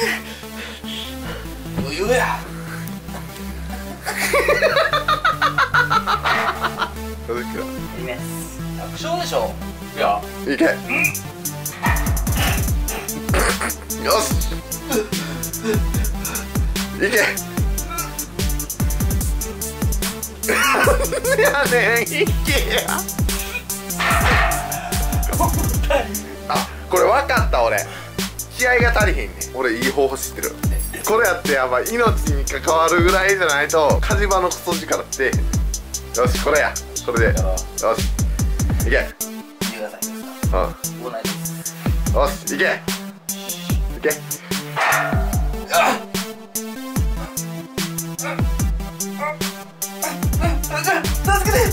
余裕や。 どうできる？ いいね。楽勝でしょ。いや。 いけ。よし。いけ。なんでやねん、いけや。あ、これ分かった俺。気合が足りひんねん。俺いい方法知ってる。これやってやばい、命に関わるぐらいじゃないと火事場のクソ力ってよし、これや、これでよし、いけ。 見てください。もうないです。 よし、いけいけ。 助けて。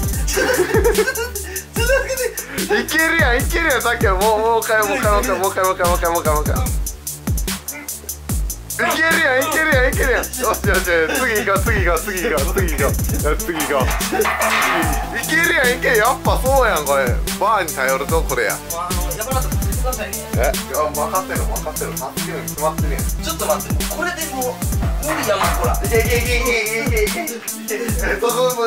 いけるやん、いけるやん。さっきはもう一回。いけるやん、いけるやん。よし、次行こう。いけるやん、やっぱそうやん。これバーに頼るとこれや。 やばなったらついてくださいね。 分かってる。助けるに決まってるやん。 ちょっと待って、もうこれでもう無理やもん、ほら。 いけ。もっと。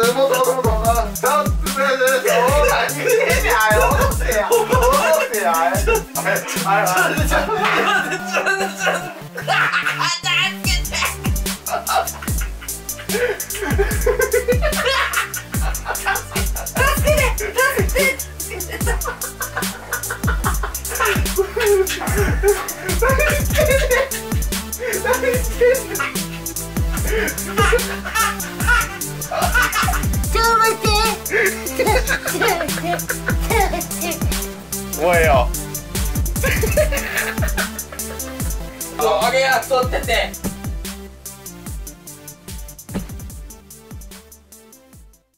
もうええよ。 あれや、取ってて。